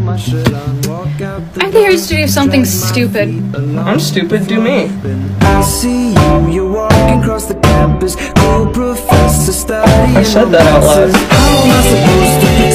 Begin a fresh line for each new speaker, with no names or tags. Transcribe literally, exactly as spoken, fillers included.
I'm here to do something stupid.
I'm stupid, do me.
I see you, you're walking across the campus. Cool professor studying.
I said that out loud.
How am I supposed to